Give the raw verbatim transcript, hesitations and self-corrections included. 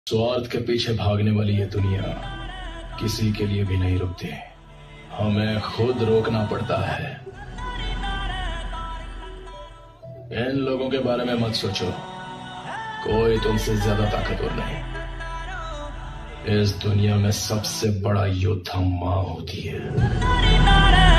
स्वार्थ के पीछे भागने वाली ये दुनिया किसी के लिए भी नहीं रुकती। हमें खुद रोकना पड़ता है। इन लोगों के बारे में मत सोचो, कोई तुमसे ज्यादा ताकतवर नहीं। इस दुनिया में सबसे बड़ा योद्धा माँ होती है।